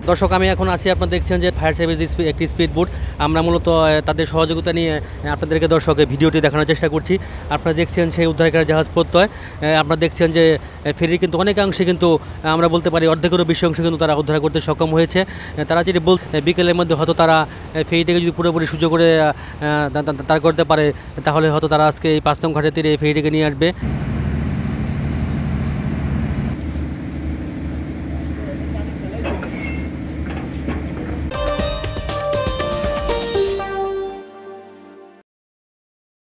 দর্শক, আমি এখন আছি, আপনারা দেখছেন যে ফায়ার সার্ভিস একটি স্পিড বোট। আমরা মূলত তাদের সহযোগিতা নিয়ে আপনাদেরকে দর্শক ভিডিওটি দেখানোর চেষ্টা করছি। আপনারা দেখছেন সেই উদ্ধারকারী জাহাজ প্রত্যয়। আপনারা দেখছেন যে ফেরি কিন্তু অনেকাংশে কিন্তু আমরা বলতে পারি অর্ধেকেরও বেশি অংশ কিন্তু তারা উদ্ধার করতে সক্ষম হয়েছে। তারা যদি বিকেলের মধ্যে হয়তো তারা ফেরিটিকে যদি পুরোপুরি সুযোগ করে তার করতে পারে, তাহলে হয়তো তারা আজকে এই 5 নং ঘাটের তীরে এই ফেরিটিকে নিয়ে আসবে।